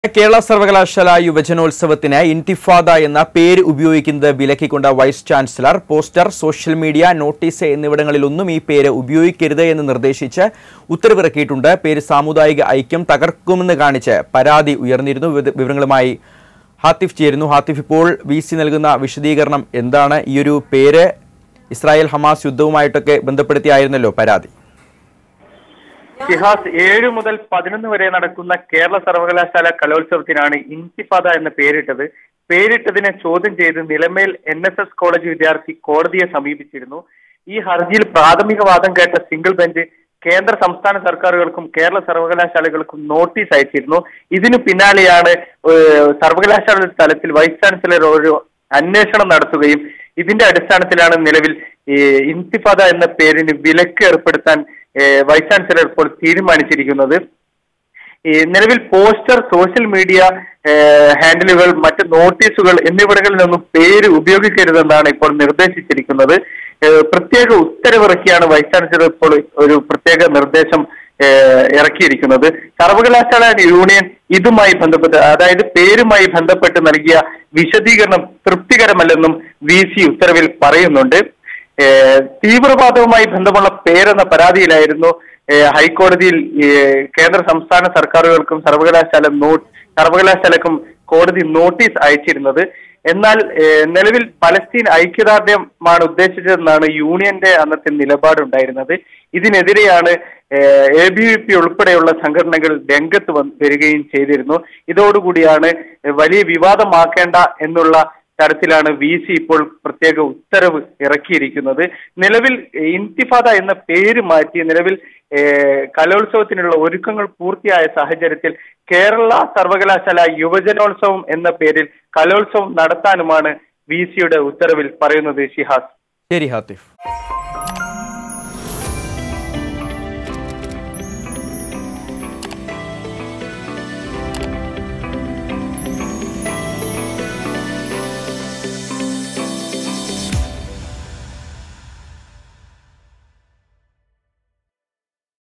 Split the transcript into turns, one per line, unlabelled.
കേരള സർവകലാശാല യുവജനോത്സവത്തിന് ഇൻതിഫാദ എന്ന പേര് ഉപയോഗിക്കുന്നത് വിലക്കിക്കൊണ്ട് vice chancellor poster, social media, notice എന്നിവിടങ്ങളിലൊന്നും ഈ പേര് ഉപയോഗിക്കരുത് എന്ന് നിർദ്ദേശിച്ച് ഉത്തരവിറക്കിയിട്ടുണ്ട്. പേര് സാമുദായിക ഐക്യം തകർക്കുമെന്ന് കാണിച്ച് പരാതി ഉയർന്നിരുന്നു. വിവരങ്ങളുമായി ഹാത്തിഫ് ചേരുന്നു. ഹാത്തിഫ്, ഇപ്പോൾ VC നൽകുന്ന വിശദീകരണം എന്താണ്? ഈ ഒരു പേര് ഇസ്രായേൽ ഹമാസ് യുദ്ധവുമായിട്ടൊക്കെ ബന്ധപ്പെടുത്തിയായിരുന്നല്ലോ പരാതി.
ഷിഹാസ് 7 മുതൽ 11 വരെ നടക്കുന്ന കേരള സർവകലാശാല കലോത്സവത്തിനാണ് ഇൻതിഫാദ എന്ന പേരിട്ടത്. പേരിട്ടതിനെ ചോദ്യം ചെയ്ത് നിലമേൽ NSS കോളേജ് വിദ്യാർത്ഥി കോടതിയെ സമീപിച്ചിരുന്നു. ഈ ഹർജിയിൽ പ്രാഥമിക വാദം കേട്ട സിംഗിൾ ബെഞ്ച് കേന്ദ്ര സംസ്ഥാന സർക്കാരുകൾക്കും കേരള സർവകലാശാലകൾക്കും നോട്ടീസ് അയച്ചിരുന്നു. ഇതിനു പിന്നാലെയാണ് സർവകലാശാല തലത്തിൽ വൈസ് ചാൻസലർ ഒരു അന്വേഷണം നടത്തുകയും ഇതിന്റെ അടിസ്ഥാനത്തിലാണ് നിലവിൽ ഇൻതിഫാദ എന്ന പേരിന് വിലക്ക് ഏർപ്പെടുത്താൻ വൈസ് ചാൻസലർ ഇപ്പോൾ തീരുമാനിച്ചിരിക്കുന്നത്. നിലവിൽ പോസ്റ്റർ, സോഷ്യൽ മീഡിയ ഹാൻഡിലുകൾ, മറ്റ് നോട്ടീസുകൾ എന്നിവിടങ്ങളിലൊന്നും പേര് ഉപയോഗിക്കരുതെന്നാണ് ഇപ്പോൾ നിർദ്ദേശിച്ചിരിക്കുന്നത്. പ്രത്യേക ഉത്തരവിറക്കിയാണ് വൈസ് ചാൻസലർ ഇപ്പോൾ ഒരു പ്രത്യേക നിർദ്ദേശം ഇറക്കിയിരിക്കുന്നത്. സർവകലാശാല യൂണിയൻ ഇതുമായി ബന്ധപ്പെട്ട്, അതായത് പേരുമായി ബന്ധപ്പെട്ട് നൽകിയ വിശദീകരണം തൃപ്തികരമല്ലെന്നും VC ഉത്തരവിൽ പറയുന്നുണ്ട്. തീവ്രവാദവുമായി ബന്ധമുള്ള പേരെന്ന പരാതിയിലായിരുന്നു ഹൈക്കോടതിയിൽ കേന്ദ്ര സംസ്ഥാന സർക്കാരുകൾക്കും സർവകലാശാലക്കും കോടതി നോട്ടീസ് അയച്ചിരുന്നത്. എന്നാൽ നിലവിൽ പലസ്തീൻ ഐക്യദാർഢ്യമാണ് ഉദ്ദേശിച്ചതെന്നാണ് യൂണിയന്റെ അന്നത്തെ നിലപാടുണ്ടായിരുന്നത്. ഇതിനെതിരെയാണ് ABVP ഉൾപ്പെടെയുള്ള സംഘടനകൾ രംഗത്ത് വരികയും ചെയ്തിരുന്നു. ഇതോടുകൂടിയാണ് വലിയ വിവാദമാക്കേണ്ട എന്നുള്ള തരത്തിലാണ് VC ഇപ്പോൾ പ്രത്യേക ഉത്തരവ് ഇറക്കിയിരിക്കുന്നത്. നിലവിൽ ഇൻതിഫാദ എന്ന പേര് മാറ്റി നിലവിൽ കലോത്സവത്തിനുള്ള ഒരുക്കങ്ങൾ പൂർത്തിയായ സാഹചര്യത്തിൽ കേരള സർവകലാശാല യുവജനോത്സവം എന്ന പേരിൽ കലോത്സവം നടത്താനുമാണ് VCയുടെ ഉത്തരവിൽ പറയുന്നത്. ഷിഹാസ്.
ശരി ഹാത്തിഫ്.